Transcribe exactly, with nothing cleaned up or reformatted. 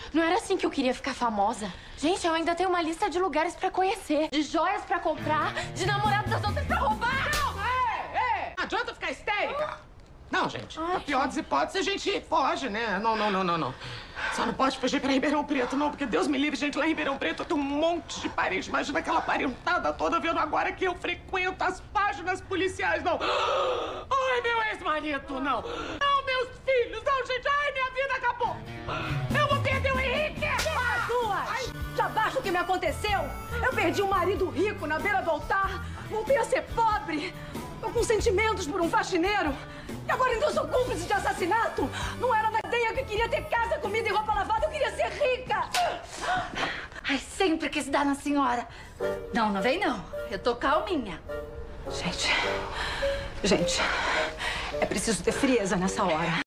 Não era assim que eu queria ficar famosa. Gente, eu ainda tenho uma lista de lugares pra conhecer, de joias pra comprar, de namorados das outras pra roubar. Não, é, é. Não adianta ficar histérica. Não, gente. Ai, na pior das hipóteses, a gente foge, né? Não, não, não, não, não. Só não pode fugir pra Ribeirão Preto, não. Porque Deus me livre, gente, lá em Ribeirão Preto tem um monte de parente. Imagina aquela parentada toda vendo agora que eu frequento as páginas policiais, não. Ai, meu ex-marido, não. Não, meus filhos, não, gente. Ai, minha vida acabou. Eu vou perder o Henrique. As duas! Ai. Já basta o que me aconteceu. Eu perdi um marido rico na beira do altar. Voltei a ser pobre. Tô com sentimentos por um faxineiro. E agora então eu sou cúmplice de assassinato. Não era na ideia que eu queria ter casa, comida e roupa lavada. Eu queria ser rica. Ai, sempre quis dar na senhora. Não, não vem não. Eu tô calminha. Gente, gente, é preciso ter frieza nessa hora.